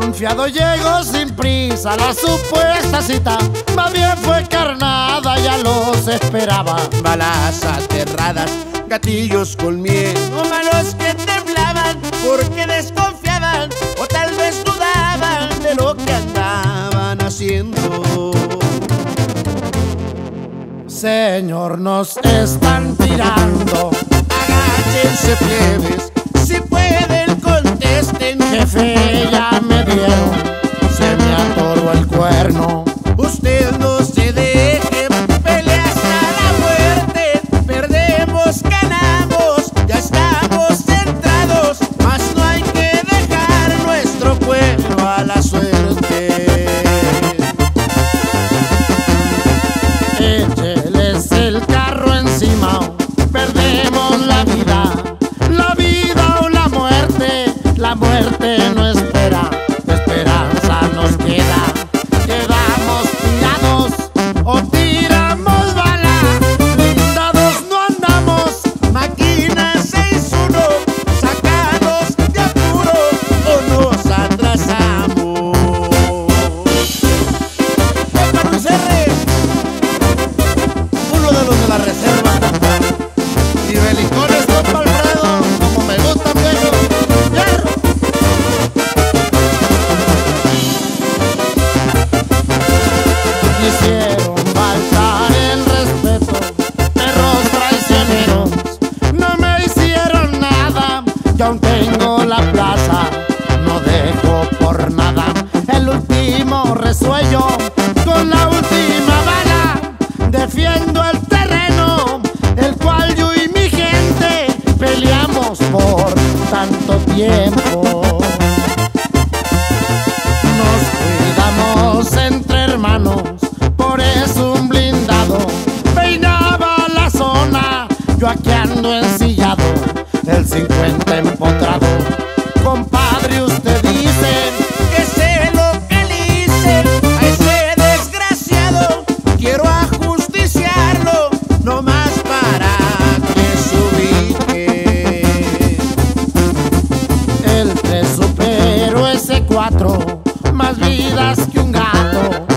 Confiado llegó sin prisa a la supuesta cita, más bien fue carnada, ya los esperaba. Balas aterradas, gatillos con miedo, manos que temblaban porque desconfiaban o tal vez dudaban de lo que andaban haciendo. Señor, nos están tirando. Agáchense, plebes, si pueden contesten. Jefe, ya me dieron, se me atoró el cuerno. Usted no se deje, pelea hasta la muerte. Perdemos, ganamos, ya estamos centrados, mas no hay que dejar nuestro pueblo a la suerte. Écheles el carro encima, perdemos la vida o la muerte. La muerte no espera, esperanza nos queda. Quedamos tirados o tiramos bala, blindados no andamos, Máquina 6-1, sacados de apuro o nos atrasamos. ¡Epa, Luis R! Uno de los de la reserva, y belicones, compa Alfredo, como me gustan, viejo. ¡Hierro! Quisieron faltar el respeto, perros traicioneros, no me hicieron nada. Yo aún tengo la plaza, no dejo por nada. El último resuello con la última bala, defiendo el terreno, el cual yo y mi gente peleamos por tanto tiempo. Nos cuidamos entre hermanos, por eso un blindado peinaba la zona. Yo aquí ando ensillado, el 50 empotrado. Compadre, usted dice Que se localice a ese desgraciado, quiero ajusticiarlo, no más para que se ubique. el 3 supero ese 4, más vidas que un gato.